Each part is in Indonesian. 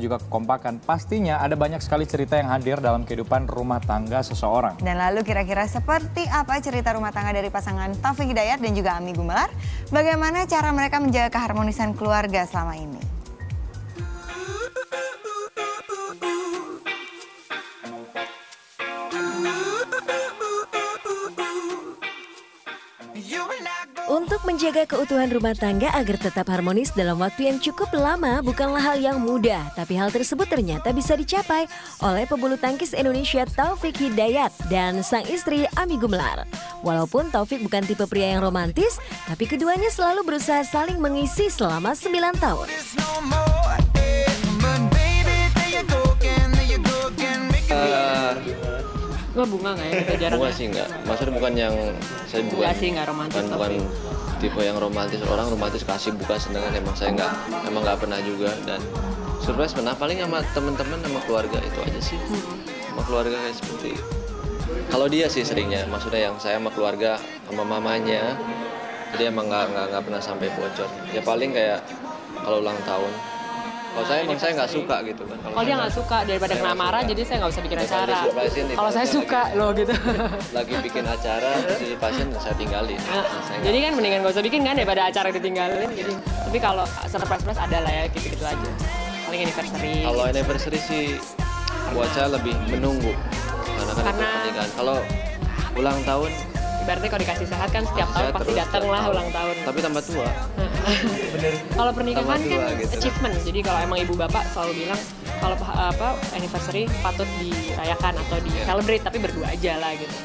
juga kekompakan. Pastinya ada banyak sekali cerita yang hadir dalam kehidupan rumah tangga seseorang. Dan lalu kira-kira seperti apa cerita rumah tangga dari pasangan Taufik Hidayat dan juga Ami Gumelar? Bagaimana cara mereka menjaga keharmonisan keluarga selama ini? Untuk menjaga keutuhan rumah tangga agar tetap harmonis dalam waktu yang cukup lama bukanlah hal yang mudah. Tapi hal tersebut ternyata bisa dicapai oleh pebulu tangkis Indonesia Taufik Hidayat dan sang istri Ami Gumelar. Walaupun Taufik bukan tipe pria yang romantis, tapi keduanya selalu berusaha saling mengisi selama 9 tahun. Nggak bunga nggak ya? Kita jarang. Bunga sih nggak. Maksudnya bukan yang saya bukan sih nggak romantis. Bukan tipe yang romantis. Orang romantis kasih buka, sedangkan emang saya nggak pernah juga. Dan surprise pernah paling sama teman-teman sama keluarga itu aja sih. Sama keluarga kayak seperti. Kalau dia sih seringnya, maksudnya yang saya sama keluarga sama mamanya, jadi emang nggak pernah sampai bocor. Ya paling kayak kalau ulang tahun. Kalau saya emang saya nggak suka gitu kan. Kalau dia nggak suka daripada kena marah, jadi saya nggak usah bikin acara. Kalau saya suka loh gitu. Lagi bikin acara, terus pasien saya tinggalin. Jadi kan mendingan nggak usah bikin kan daripada acara ditinggalin. Jadi, tapi kalau surprise ada lah ya gitu-gitu aja. Paling anniversary. Kalau anniversary sih buat saya lebih menunggu. Karena pernikahan. Kalau ulang tahun, berarti kalau dikasih sehat kan setiap tahun pasti datang lah ulang tahun. Tapi tambah tua. Kalau pernikahan tua, kan gitu. achievement. Jadi kalau emang ibu bapak selalu bilang kalau anniversary patut dirayakan atau di celebrate tapi berdua aja lah gitu.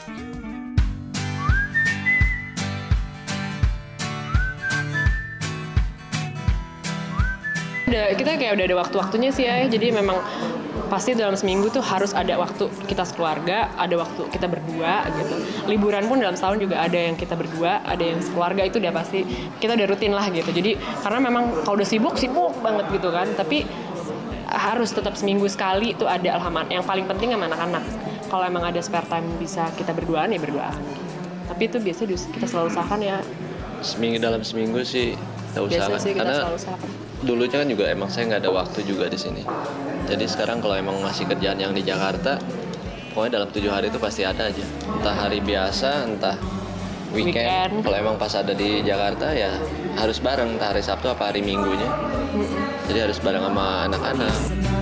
Kita kayak udah ada waktu-waktunya sih ya. Jadi memang pasti dalam seminggu tuh harus ada waktu kita sekeluarga, ada waktu kita berdua gitu. Liburan pun dalam setahun juga ada yang kita berdua, ada yang sekeluarga, itu udah pasti kita udah rutin lah gitu. Jadi karena memang kalau udah sibuk banget gitu kan, tapi harus tetap seminggu sekali itu ada yang paling penting sama anak-anak. Kalau emang ada spare time bisa kita berduaan ya berduaan. Tapi itu biasanya kita selalu usahakan ya. Dalam seminggu sih kita usahakan. Biasanya sih kita karena selalu usahakan. Dulunya kan juga emang saya nggak ada waktu juga di sini. Jadi sekarang kalau emang masih kerjaan yang di Jakarta, pokoknya dalam 7 hari itu pasti ada aja. Entah hari biasa, entah weekend. Kalau emang pas ada di Jakarta ya harus bareng, entah hari Sabtu apa hari Minggunya. Jadi harus bareng sama anak-anak.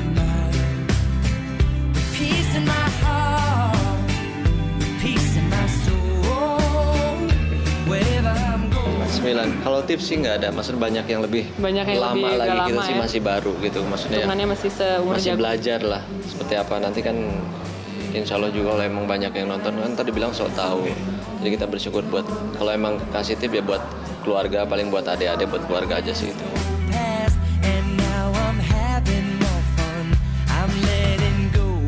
Kalau tips sih nggak ada, maksudnya banyak yang lebih lama lagi, kita sih ya? Masih baru gitu, maksudnya masih belajar lah seperti apa nanti kan, insya Allah juga kalau emang banyak yang nonton kan tadi bilang sok tahu, jadi kita bersyukur buat kalau emang kasih tip ya buat keluarga, paling buat adik-adik, buat keluarga aja sih itu.